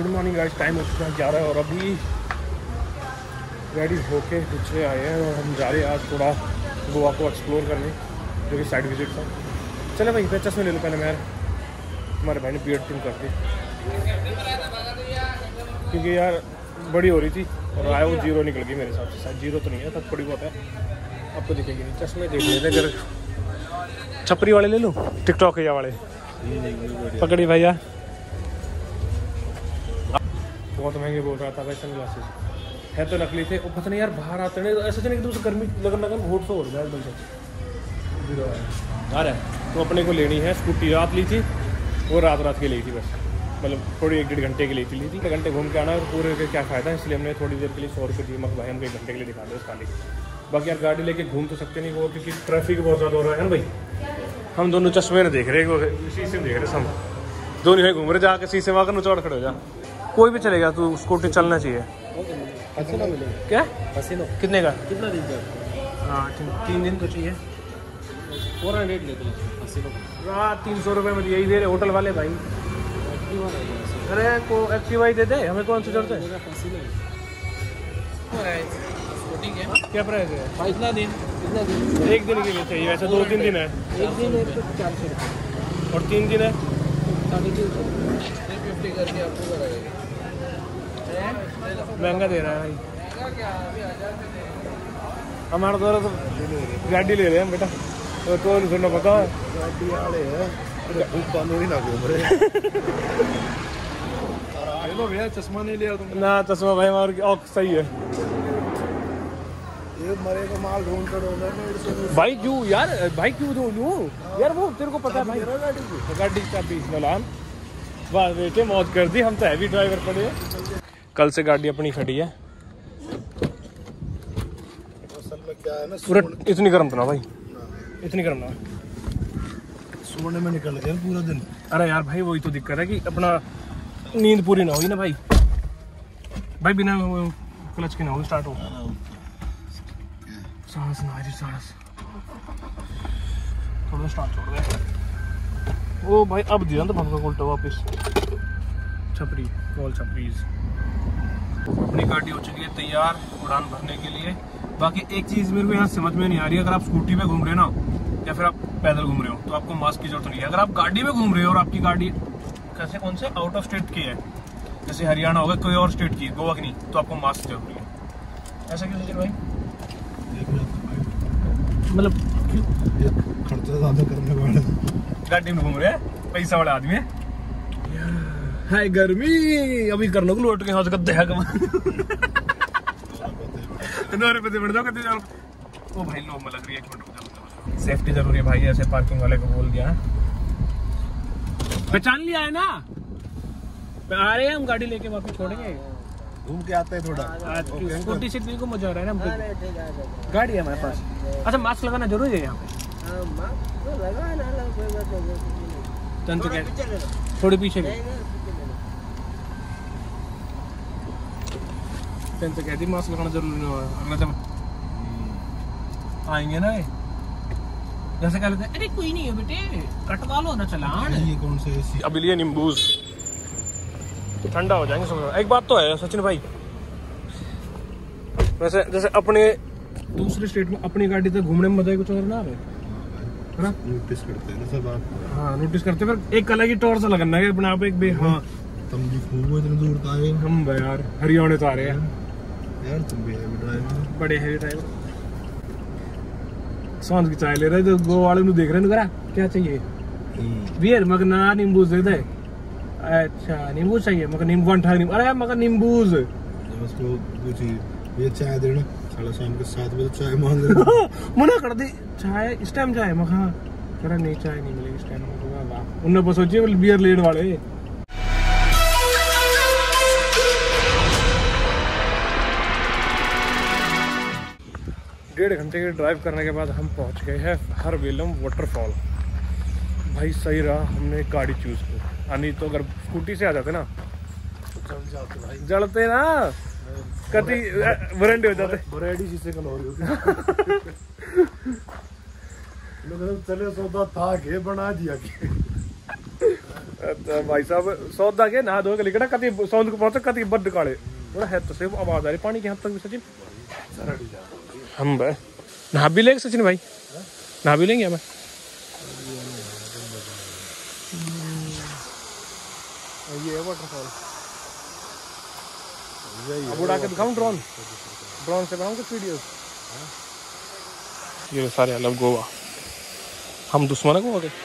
Good morning guys, time हो चुका है 11 और अभी रेडी होके पीछे आए हैं और हम जा रहे हैं आज थोड़ा गोवा को एक्सप्लोर करने, जो कि साइड विजिट था। चले भाई, मैं चश्मे ले लूँ पहले। मैं हमारे भाई ने बियर्ड ट्रिम कर दी क्योंकि यार बड़ी हो रही थी और आया वो 0 निकल गई मेरे हिसाब से। शायद 0 तो नहीं है, तब थोड़ी बहुत है, आपको दिखेगी नहीं। चश्मे देख लेते अगर छपरी वाले ले लूँ, टिकटॉक या वाले पकड़ी भैया। बहुत महंगे बोल रहा था भाई सन ग्लासेस, है तो नकली थे। और पता नहीं यार बाहर आते नहीं ऐसे तो नहीं, एकदम से गर्मी लगन होट से हो रहा है एकदम से आ रहा है। तो अपने को लेनी है स्कूटी, रात ली थी वो रात की ली थी बस, मतलब थोड़ी 1-1.5 घंटे के लिए ली थी। 1 घंटे घूम के आना और पूरे का क्या फ़ायदा है, इसलिए हमने थोड़ी देर के लिए 100 रुपये दी। मगर भाई हमको 1 घंटे के लिए दिखा दो खाली। बाकी यार गाड़ी लेके घूम तो सकते नहीं वो, क्योंकि ट्रैफिक बहुत ज़्यादा हो रहा है ना भाई। हम दोनों चश्मे ने देख रहे हैं, शीशे में देख रहे हम दोनों ही घूम रहे, जाकर शीशे में आकर नुचौड़ खड़े हो जा। कोई भी चलेगा, तू स्कूटी चलना चाहिए। क्या कितने का? कितना दिन का? हाँ 3 दिन तो चाहिए। 400 लेते हैं। 300 रुपये में यही दे रहे होटल वाले भाई। अरे को एक्टिवा ही दे दे, हमें कौन सी जरूरत है? क्या प्राइस है? कितना दिन? 1 दिन के लिए चाहिए, वैसे 2-3 दिन है। 1 दिन 400 रुपये और 3 दिन है 350 करके आपको महंगा दे रहा है भाई। हमारा द्वारा तो गाड़ी ले रहे हैं बेटा, तो सुनना पता गाड़ी वाले है कानूनी ना घूम रहे। भैया चश्मा नहीं लिया तुमने? ना चश्मा भाई हमारे सही है। ये मरे का माल ढूंढ कर भाई क्यों यार, भाई क्यों ढूंढूं यार? वो तेरे को पता है भाई, गाड़ी चाबी नलान वाह बेटे मौज कर दी। हम तो हैवी ड्राइवर पड़े। कल से गाड़ी अपनी खड़ी है। असल में क्या है ना, पूरा इतनी गर्म तो ना भाई, इतनी गर्म ना सोने में निकल गया पूरा दिन। अरे यार भाई वही तो दिक्कत है कि अपना नींद पूरी ना हुई ना भाई। भाई बिना क्लच के ना हो स्टार्ट हो। सांस ना जी, सांस थोड़ा स्टार्ट छोड़ गया। ओ भाई अब दिया तो भंगा उल्टा वापस छपरी गोल छपरीज। अपनी गाड़ी हो चुकी है तैयार उड़ान भरने के लिए। बाकी एक चीज़ मेरे को यहाँ समझ में नहीं आ रही है, अगर आप स्कूटी पे घूम रहे हो ना या फिर आप पैदल घूम रहे हो तो आपको मास्क की जरूरत नहीं है। अगर आप गाड़ी में घूम रहे हो और आपकी गाड़ी कैसे कौन से आउट ऑफ स्टेट की है, जैसे हरियाणा होगा कोई और स्टेट की, गोवा की नहीं, तो आपको मास्क जरूरी है। ऐसा क्यों सचिन भाई? मतलब खर्चा ज़्यादा करने वाले गाड़ी में घूम रहे हैं, पैसा वाला आदमी है। हाय गर्मी अभी करने को लौट के हाथ करते हैं कम 9 रुपये बढ़ जाओ। ओ भाई लो लग रही है, 1 मिनट। सेफ्टी जरूरी है भाई, ऐसे पार्किंग वाले को बोल दिया। पहचान लिया है ना? आ रहे हैं हम गाड़ी लेके वापस छोड़ेंगे, घूम के आते हैं थोड़ा। स्कूटी से को मजा आ रहा है ना, गाड़ी है हमारे पास। अच्छा मास्क लगाना जरूरी है यहाँ पे? तो क्या थोड़ी पीछे भी तो कहती मास्क लगाना जरूरी नहीं होगा। अगला जब आएंगे ना जैसे कह लेते अरे कोई नहीं है बेटे कटवा लो ना चलान। ये कौन से एसी? अभी लिए नींबूज तो ठंडा हो जाएंगे सब। एक बात तो है सचिन भाई, वैसे जैसे अपने दूसरे स्टेट में अपनी गाड़ी तक घूमने में मजा कुछ और ना है ना? नोटिस करते हैं सब आप। हाँ नोटिस करते हैं, पर एक अलग ही टॉर सा लगना है अपने आप एक बे। हाँ तुम भी खूब इतने दूर तो आए हम यार, हरियाणा तो आ रहे हैं यार। तुम भी हैवी ड्राइवर, बड़े हैवी ड्राइवर। सांस की चाय ले रहे तो गोवा वाले देख रहे हैं क्या चाहिए बियर मगर ना नींबूज दे दे। अच्छा नींबू चाहिए मगर नींबू अरे मगर नींबूज कुछ ये चाय देना। साढ़े शाम के 7 बजे चाय मांग रहे मना कर दी चाय इस टाइम चाय मखा करा नहीं चाय नहीं मिलेगी इस टाइम। उन्होंने बस सोचिए बियर लेने वाले। 1.5 घंटे के ड्राइव करने के बाद हम पहुंच गए हैं हरवेलम वाटरफॉल। भाई सही रहा हमने गाड़ी चूज की, नहीं तो अगर स्कूटी से आ जाते ना जल जाते भाई, जलते ना कति बरंडे हो जाते। बरेडी शीशे का हो रही होती चले सौदा था के बना दिया भाई साहब सौदा के नहा धो के लिखना कति सौंद को पहुंचे कति बद काले बड़ा है तो सिर्फ आवाज आ रही पानी के यहाँ तक भी सचिन हम भाई नहा भी लेंगे सचिन भाई नहा भी लेंगे हमें ये है वाटरफॉल अब उड़ा के दिखाऊं ड्रोन से बनाऊं कुछ वीडियोस ये सारे अलग गोवा हम दुश्मन है गोवा के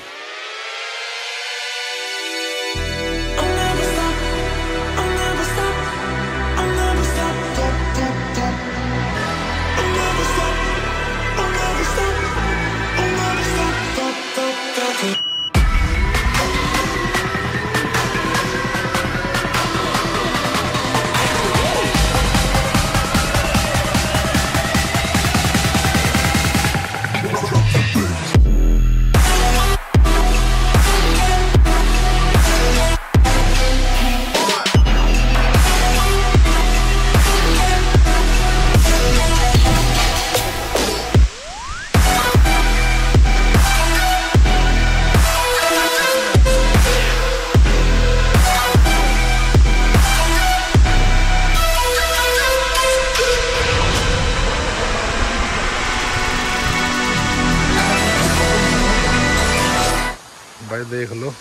भाई देख लो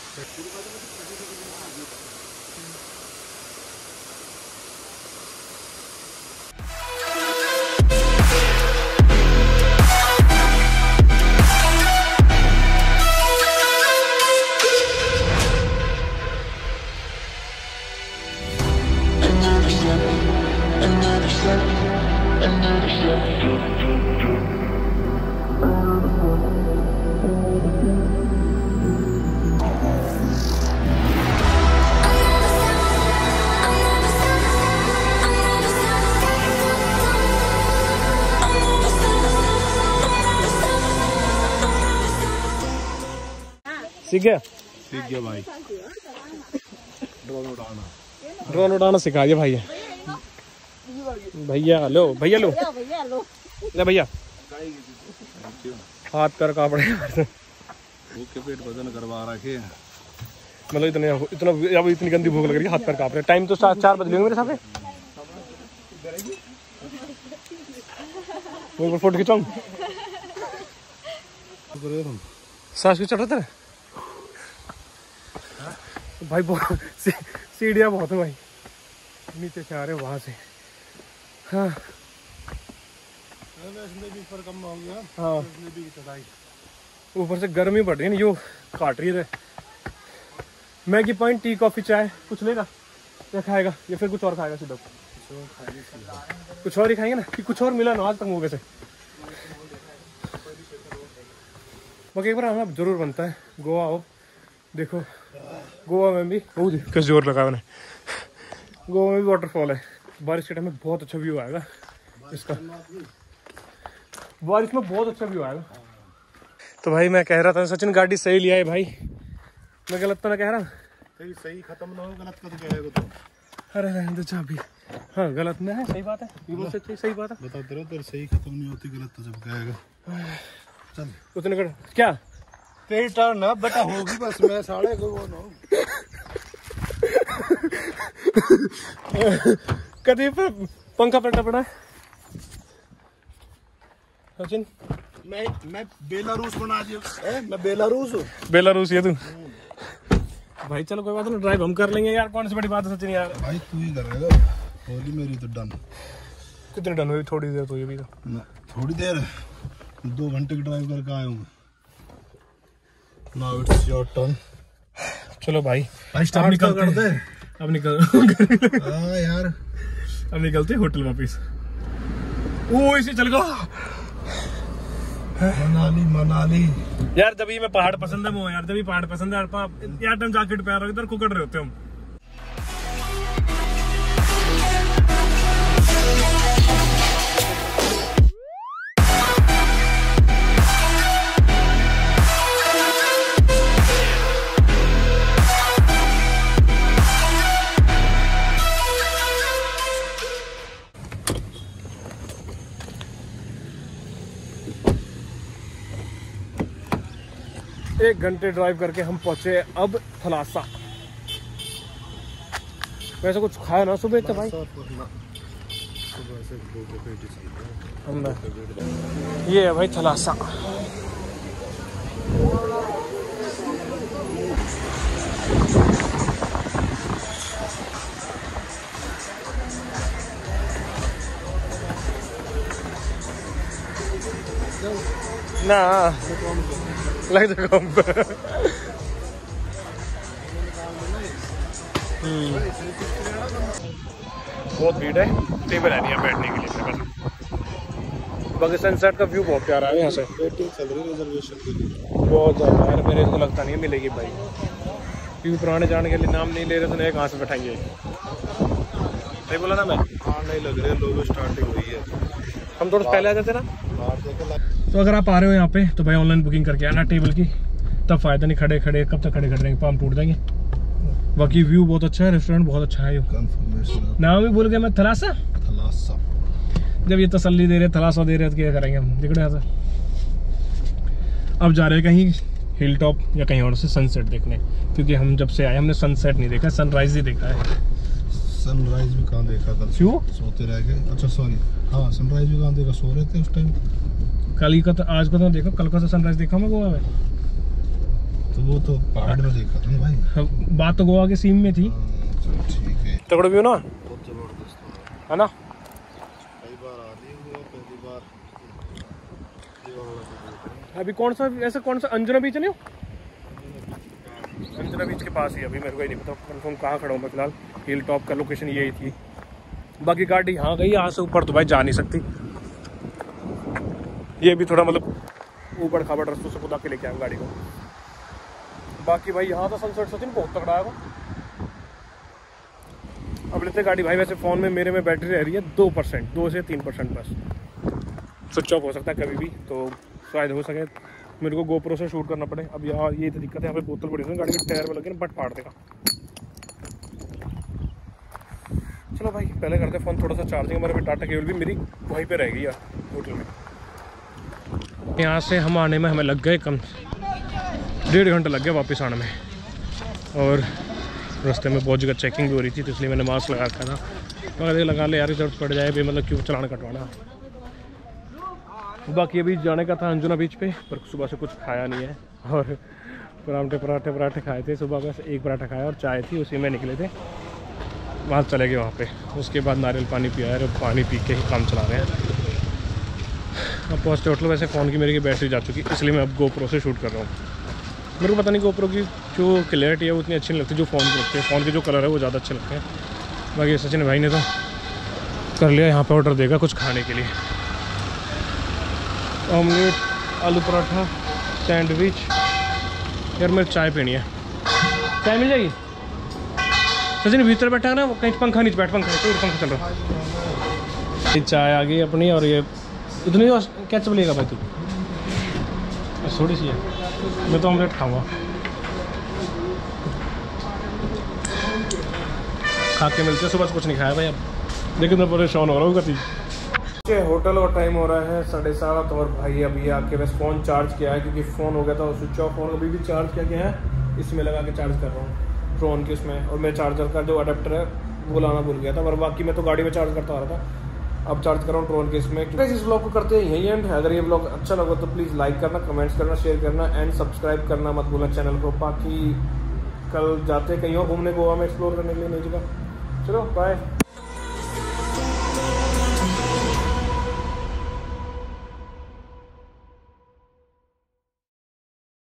सीख गया भाई ड्रोन उड़ाना सिखा दिया भाई भैया लो ले भैया हाथ पैर कांपड़े भूख के पेट वजन करवा रखे मतलब इतनी गंदी भूख लग रही है हाथ पैर कांप रहे टाइम तो 4 बज गए मेरे सामने फोटो खिंचाऊं सांस भी चढ़ रहा था भाई बहुत सीढ़ियाँ बहुत है भाई नीचे से आ रहे वहां से हाँ पर कम हो गया हाँ ऊपर से गर्मी बढ़ रही है ना यो काट रही है मैगी पॉइंट टी कॉफी चाय कुछ लेगा या खाएगा या फिर कुछ और खाएगा सीधा कुछ और ही खाएंगे ना कि कुछ और मिला ना आज तक मौके से बाकी एक बार आना जरूर बनता है गोवा हो देखो गोवा में भी किस जोर लगा मैंने गोवा में भी वाटरफॉल है बारिश के टाइम में बहुत अच्छा व्यू आएगा इसका बारिश में बहुत अच्छा व्यू आएगा तो भाई मैं कह रहा था सचिन गाड़ी सही लिया है भाई मैं गलत तो ना कह रहा सही खत्म ना हो गलत कद कहेगा तो अरे रहने दो चाबी हाँ गलत में है सही बात है ये बोल सकते सही बात है बता दे रहा सही खत्म नहीं होती गलत तो जब कहेगा चल उतने कर क्या तेरी टर्न ना बेटा होगी बस मैं साढ़े को वो ना कभी पंखा पलटा पड़ा है सचिन मैं बेलारूस बना दिया मैं बेलारूस ये तू भाई चलो कोई बात नहीं ड्राइव हम कर लेंगे यार कौन सी बड़ी बात है सचिन यार भाई तू ही करेगा होली मेरी तो डन कितनी डन हुई थोड़ी देर तो ये भी तो थोड़ी देर 2 घंटे की ड्राइव करके आया हूँ नाउ इट्स योर टर्न चलो भाई स्टार्ट निकलते हैं अब निकल हाँ यार अब निकलते होटल वापिस ओ इसे चल गया मनाली यार जब ही मैं पहाड़ पसंद है वो यार जब ही पहाड़ पसंद है यार टाइम जैकेट पैर रख इधर कुकड़ रहे होते हम एक घंटे ड्राइव करके हम पहुंचे अब थलासा वैसे कुछ खाया ना सुबह तो भाई। ये है भाई थलासा। ना लग जा कम पे। बहुत भीड़ है, टेबल है नहीं है बैठने के लिए मेरे पास। बाकी सनसेट का व्यू बहुत प्यारा है यहाँ से। चल रही रिजर्वेशन के लिए बहुत ज़्यादा यार, मेरे को लगता नहीं मिलेगी भाई, क्योंकि पुराने जाने के लिए नाम नहीं ले रहे तो नए कहाँ से बैठाएंगे। नहीं बोला ना मैं। हाँ नहीं लग रहे, लोग स्टार्टिंग हुई है। हम थोड़ा पहले आ जाते ना। तो अगर आप आ रहे हो यहाँ पे तो भाई ऑनलाइन बुकिंग करके आना टेबल की, तब फायदा नहीं खड़े खड़े कब तक खड़े खड़े रहेंगे, पाम टूट जाएंगे। बाकी व्यू बहुत अच्छा है, रेस्टोरेंट बहुत अच्छा है। कंफर्मेशन नाम भी भूल गया मैं, थलासा। थलासा। जब ये तसल्ली दे रहे थलासा दे रहे तो क्या करेंगे हम, देखो यहाँ से। अब जा रहे हैं कहीं हिल टॉप या कहीं और से सनसेट देखने, क्योंकि हम जब से आए हमने सनसेट नहीं देखा, सनराइज ही देखा है। सनराइज भी कहाँ देखा कल? क्यों? सोते रह गए। अच्छा सॉरी, हाँ सनराइज भी कहाँ देखा, सो रहे थे उस टाइम। कल ही का तो, आज का तो देखो, कल का तो सनराइज देखा मैं गोवा में। तो वो तो पहाड़ में देखा था ना भाई। बात तो गोवा के सीम में थी। ठीक है। तगड़ा व्यू ना, बहुत जबरदस्त है ना। कई बार आ रही हूँ, पहली बार अभी कौन सा ऐसा कौन सा अंजुना बीच नहीं हो? अंजुना बीच के पास ही अभी, मेरे को ही नहीं पता कन्फर्म कहाँ खड़ा हूँ मैं फिलहाल। हिल टॉप का लोकेशन यही थी। बाकी गाड़ी यहाँ गई, यहाँ से ऊपर तो भाई जा नहीं सकती। ये भी थोड़ा मतलब ऊपर खाबड़ रस्तों से खुदा के लेके आए गाड़ी को। बाकी भाई यहाँ तो सनसेट सचिन बहुत तगड़ा है। अब लेते गाड़ी भाई। वैसे फ़ोन में मेरे में बैटरी रह रही है 2%, 2 से 3% बस। स्विच ऑफ हो सकता है कभी भी, तो शायद हो सके मेरे को गोप्रो से शूट करना पड़े। अब यहाँ ये तो दिक्कत है, यहाँ पे बोतल पड़ी है गाड़ी में, टायर में लगे ना बट फाड़ देगा। चलो भाई पहले करते फ़ोन थोड़ा सा चार्जिंग। हमारे डाटा केबल भी मेरी वहीं पे रह गई यार होटल में। यहाँ से हम आने में हमें लग गए कम 1.5 घंटा लग गया वापस आने में, और रास्ते में बहुत जगह चेकिंग भी हो रही थी, तो इसलिए मैंने मास्क लगा रखा था। मगर लगा ले यार, जरूरत पड़ जाए भी, मतलब क्यों चलाना कटवाना। बाकी अभी जाने का था अंजुना बीच पे, पर सुबह से कुछ खाया नहीं है, और पराठे खाए थे सुबह में। एक पराठा खाया और चाय थी, उसी में निकले थे, वहाँ चले गए वहाँ पे। उसके बाद नारियल पानी पिया है, और पानी पी के ही काम चला रहे हैं। अब पहुँचते होटल। वैसे फ़ोन की मेरी की बैटरी जा चुकी, इसलिए मैं अब गोप्रो से शूट कर रहा हूँ। मेरे को पता नहीं गोप्रो की जो क्लैरिटी है वो उतनी अच्छी नहीं लगती जो फ़ोन की लगती है। फ़ोन के जो कलर है वो ज़्यादा अच्छे लगते हैं। बाकी सचिन भाई ने तो कर लिया यहाँ पे ऑर्डर देगा कुछ खाने के लिए। ऑमलेट, आलू पराठा, सैंडविच। यार मेरे चाय पीनी है, चाय मिल जाएगी? सचिन भीतर बैठा है ना, कहीं पंखा नीचे बैठ, पंखा चल रहा। ये चाय आ गई अपनी, और ये इतनी क्या चलेगा भाई तू? थोड़ी सी है, मैं तो ऑमलेट खाऊंगा। खा के मिलते हैं, सुबह से कुछ नहीं खाया भाई। अब लेकिन मैं परेशान हो रहा हूँ कभी। होटल और टाइम हो रहा है 7:30, और भाई अभी आके बस फ़ोन चार्ज किया है, क्योंकि फ़ोन हो गया था स्विच ऑफ। फ़ोन अभी भी चार्ज किया गया है, इसमें लगा के चार्ज कर रहा हूँ ड्रोन के उसमें। और मैं चार्जर का जो अडेप्टर है वो लाना भूल गया था, पर बाकी मैं तो गाड़ी में चार्ज करता आ रहा था। अब चार्ज कर रहा हूँ ड्रोन के इसमें। इस ब्लॉग को करते हैं यही एंड। अगर ये ब्लॉग अच्छा लगा तो प्लीज़ लाइक करना, कमेंट्स करना, शेयर करना एंड सब्सक्राइब करना मत भूलना चैनल को। बाकी कल जाते कहीं और घूमने, गोवा में एक्सप्लोर करने के लिए नई जगह। चलो बाय।